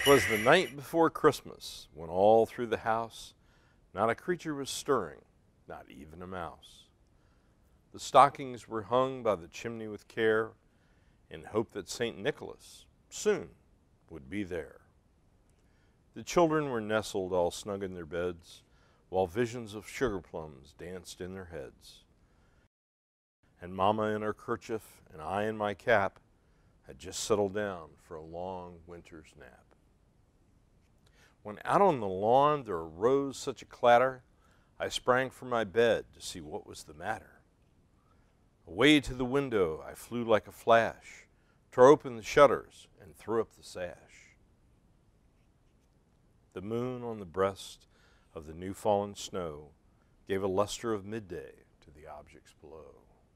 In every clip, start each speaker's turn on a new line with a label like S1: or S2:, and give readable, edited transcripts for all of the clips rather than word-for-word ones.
S1: 'Twas the night before Christmas, when all through the house not a creature was stirring, not even a mouse. The stockings were hung by the chimney with care, in hope that St. Nicholas soon would be there. The children were nestled all snug in their beds, while visions of sugar plums danced in their heads. And Mama in her kerchief and I in my cap had just settled down for a long winter's nap. When out on the lawn there arose such a clatter, I sprang from my bed to see what was the matter. Away to the window I flew like a flash, tore open the shutters and threw up the sash. The moon on the breast of the new fallen snow gave a luster of midday to the objects below.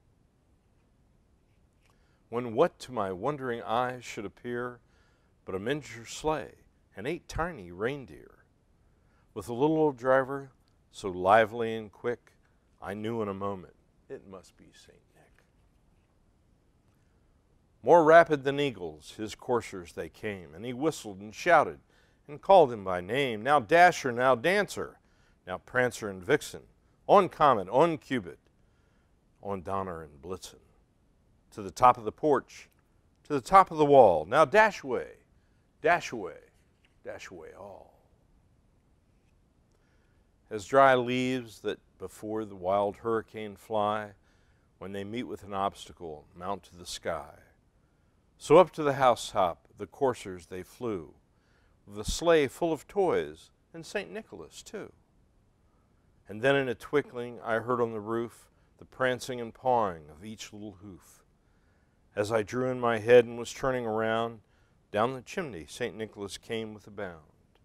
S1: When what to my wondering eyes should appear but a miniature sleigh and 8 tiny reindeer, with a little old driver so lively and quick, I knew in a moment it must be St. Nick. More rapid than eagles, his coursers they came, and he whistled and shouted and called him by name. Now Dasher, now Dancer, now Prancer and Vixen, on Comet, on Cupid, on Donner and Blitzen, to the top of the porch, to the top of the wall. Now dash away, dash away, dash away all. As dry leaves that before the wild hurricane fly, when they meet with an obstacle, mount to the sky, so up to the housetop the coursers they flew, with a sleigh full of toys, and St. Nicholas too. And then in a twinkling I heard on the roof the prancing and pawing of each little hoof. As I drew in my head and was turning around, down the chimney St. Nicholas came with a bound.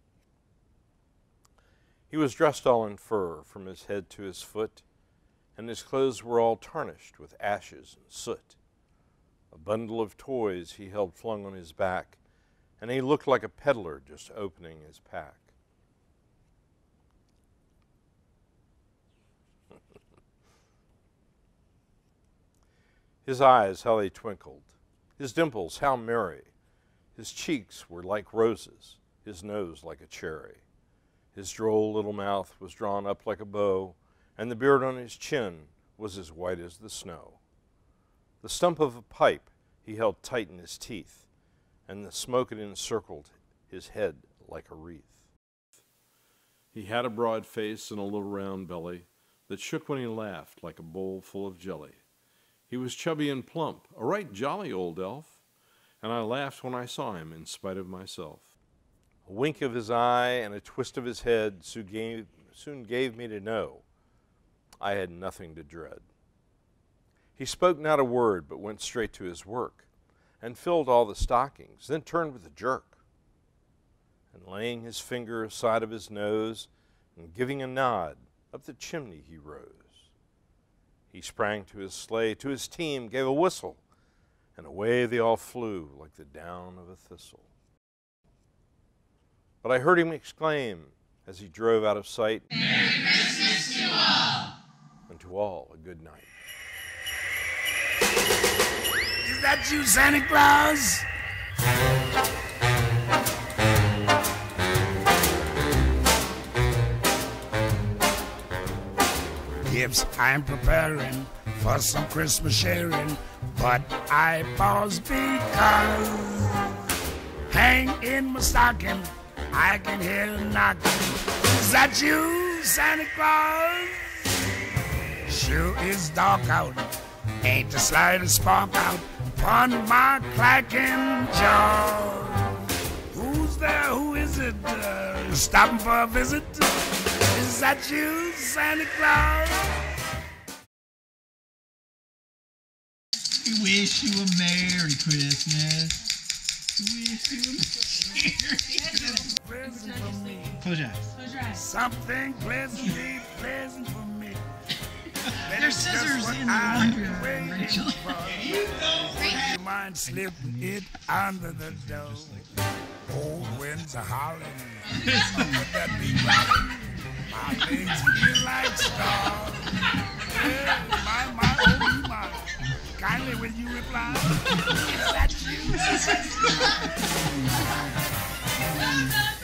S1: He was dressed all in fur from his head to his foot, and his clothes were all tarnished with ashes and soot. A bundle of toys he held flung on his back, and he looked like a peddler just opening his pack. His eyes, how they twinkled, his dimples, how merry. His cheeks were like roses, his nose like a cherry. His droll little mouth was drawn up like a bow, and the beard on his chin was as white as the snow. The stump of a pipe he held tight in his teeth, and the smoke it encircled his head like a wreath. He had a broad face and a little round belly that shook when he laughed like a bowl full of jelly. He was chubby and plump, a right jolly old elf, and I laughed when I saw him in spite of myself. A wink of his eye and a twist of his head soon gave me to know I had nothing to dread. He spoke not a word, but went straight to his work, and filled all the stockings, then turned with a jerk. And laying his finger aside of his nose, and giving a nod, up the chimney he rose. He sprang to his sleigh, to his team, gave a whistle, and away they all flew like the down of a thistle. But I heard him exclaim, as he drove out of sight, "Merry Christmas to all!" And to all a good night.
S2: Is that you, Santa Claus? Gifts I'm preparing for some Christmas sharing, but I pause because hang in my stocking, I can hear a knocking. Is that you, Santa Claus? Sure is dark out, ain't the slightest spark out upon my clacking jaw. Who's there? Who is it? Stopping for a visit? Is that you, Santa Claus?
S3: We wish you a Merry Christmas. We wish you a Merry Christmas.
S2: Present for me.
S3: Close your eyes.
S4: Close your eyes.
S2: Something pleasantly pleasant for me.
S3: There's scissors in the laundry room, Rachel.
S2: You mind slipping it under the door? Old winds are howling. Would that be right? My legs feel like stars. Yeah, my, oh, my. Kindly will you reply? Is that you?
S3: Christmas.